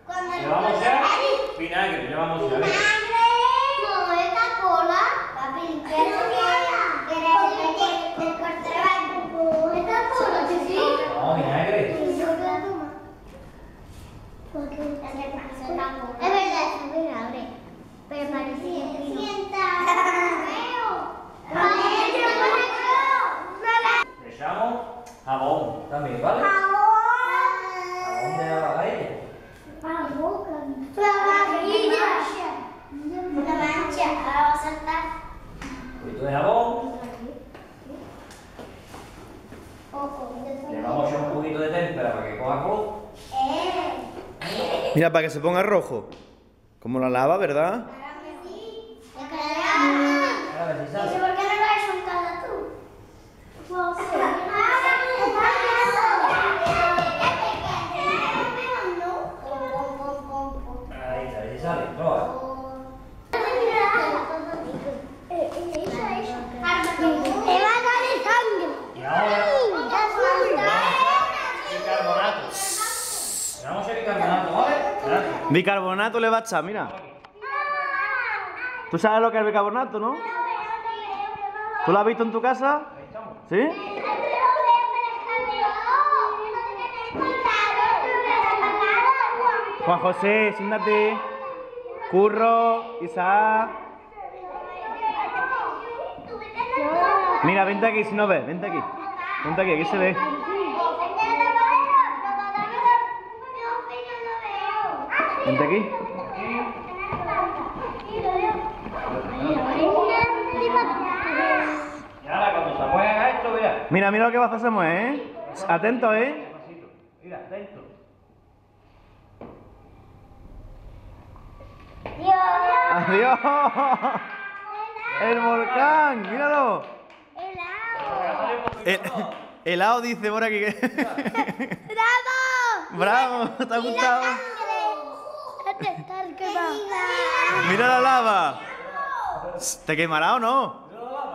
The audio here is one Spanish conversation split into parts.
Llevamos ya vinagre, llevamos ya. No, esta cola, papi, pienso que era el corte de baño. Esta cola, sí. No, vinagre. Es verdad, es vinagre. Pero parecía que no. Le echamos jabón también, ¿vale? Jabón de la paella. Una mancha, ahora va a saltar. Un poquito de jabón. Le vamos a echar un poquito de témpera para que coja color. Mira, para que se ponga rojo. Como la lava, ¿verdad? A ver si sale. ¿Por qué no lo has soltado tú? Ahí está, a ver si sale. Prueba. Y ahora bicarbonato. Le vamos a echar bicarbonato, ¿vale? Espérate. Bicarbonato le va a echar, mira. ¿Tú sabes lo que es el bicarbonato, no? ¿Tú lo has visto en tu casa? Ahí estamos. ¿Sí? Juan José, siéntate. Curro, Isaac. Mira, vente aquí si no ves, vente aquí. Vente aquí se ve. Vente aquí. Y ahora cuando se mueva esto, mira. Mira, mira lo que vas a hacer, Samuel, ¿eh? Atento, ¿eh? Despacito. Mira, atento. ¡Adiós! ¡El volcán! ¡Míralo! Helado dice por aquí. ¡Bravo! ¿Te ha gustado? ¡Mira la lava! ¿Te quemará o no?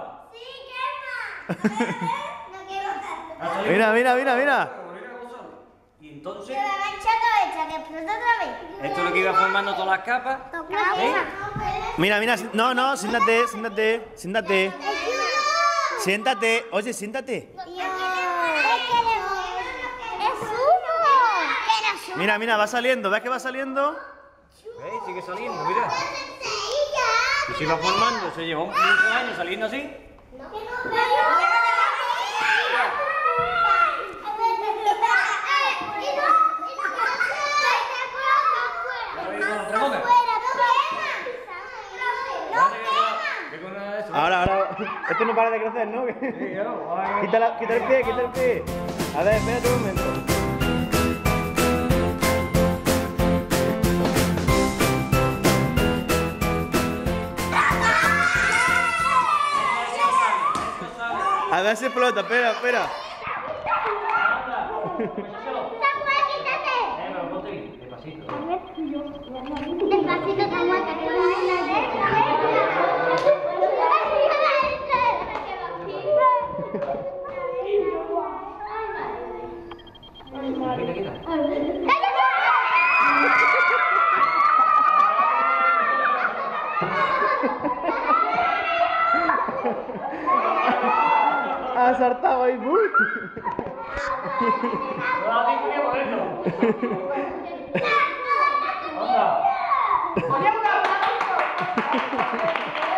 Mira, mira, mira, mira. Y entonces, Esto esto es lo que iba formando todas las capas. Mira, mira. No, no, siéntate, siéntate, siéntate. Siéntate. Oye, siéntate. Mira, mira, va saliendo. ¿Ves que va saliendo? ¿Veis? Sigue saliendo, mira. Y se va formando, se llevó muchos años saliendo así. Ahora, ahora. Esto no para de crecer, ¿no? Quita el pie, quita el pie. A ver, espérate un momento. A ver si explota, espera, espera. Despacito, Samuel, que no Ha saltado ahí, ¡buh! ¡Anda!